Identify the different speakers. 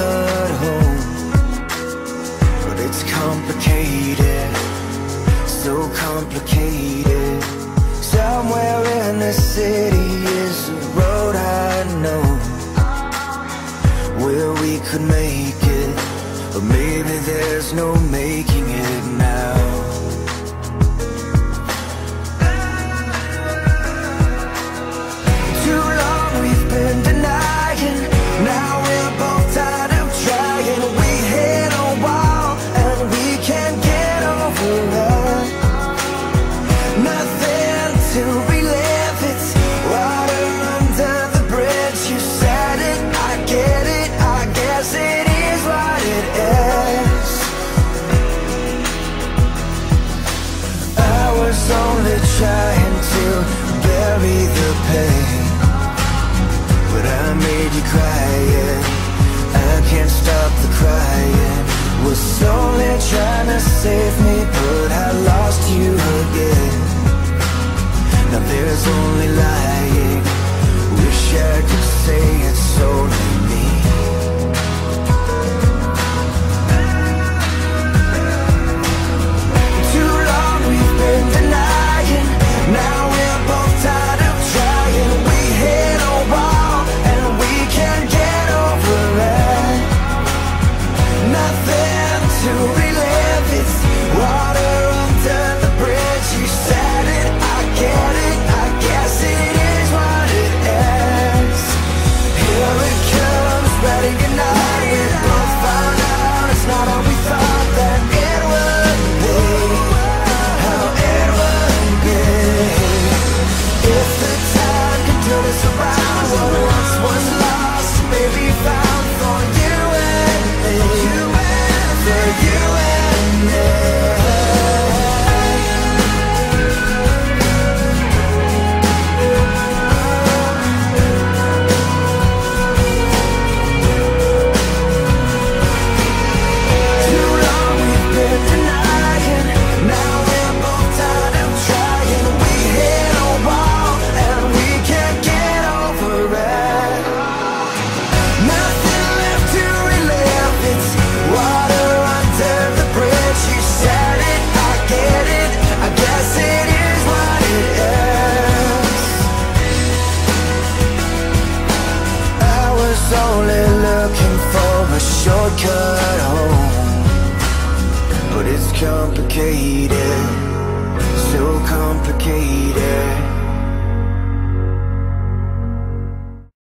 Speaker 1: shortcut home, but it's complicated, so complicated. Somewhere in the city is a road I know, where we could make it, but maybe there's no making it now. Too long we've been denying, now we're both tired of trying. We hit a wall and we can't get over it. Nothing to relive, it's water under the bridge. You said it, I get it, I guess it is what it is. I was only trying to bury the pain, but I made you cry, yeah. I can't stop the crying. Was only trying to save me, but I lost you again. Now there's only lying. Wish I could say it's only me. Too long we've been denying, now we're both tired of trying. We hit a wall and we can't get over it. Nothing to relive, it's water under the bridge. You said it, I get it, I guess it is what it is. Here it comes, spreading good night. We both found out it's not how we thought that it would be, how it would be. If the time could turn us around, what once was lost may be found for you and me, for you and me. Too long we've been denying, now we're both tired of trying. We hit a wall and we can't get over it. Nothing left to relive, it's water under the bridge. You said it, I get it, I guess it is what it is. I was only looking for a shortcut home, but it's complicated,